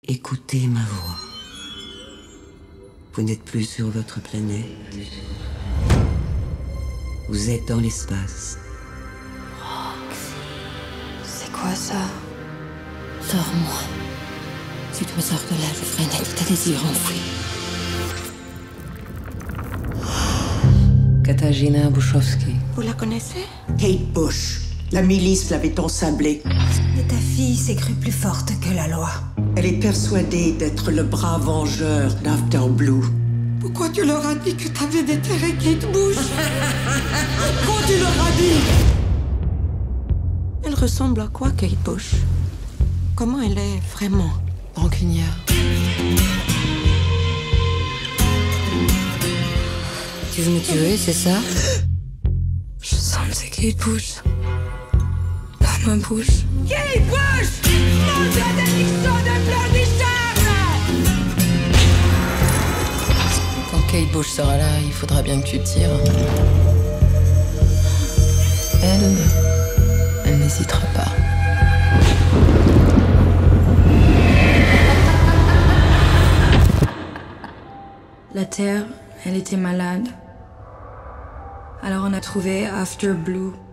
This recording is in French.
Écoutez ma voix. Vous n'êtes plus sur votre planète. Vous êtes dans l'espace. C'est quoi ça? Sors-moi. Si tu me sors de là, je ferai naître tes désirs enfouis. Katarzyna Buszowski. Vous la connaissez? Kate Bush. La milice l'avait ensablée. Et ta fille s'est crue plus forte que la loi. Elle est persuadée d'être le bras vengeur d'After Blue. Pourquoi tu leur as dit que t'avais déterré Kate Bush? Pourquoi tu leur as dit? Elle ressemble à quoi, Kate Bush? Comment elle est vraiment? Rancunière. Tu veux me tuer, c'est ça? Je sens que c'est Kate Bush. Dans ma bouche. Kate Bush! Mon Dieu, d'addiction de pleurnichage! Quand Kate Bush sera là, il faudra bien que tu tires. Elle n'hésitera pas. La Terre, elle était malade. Alors on a trouvé After Blue.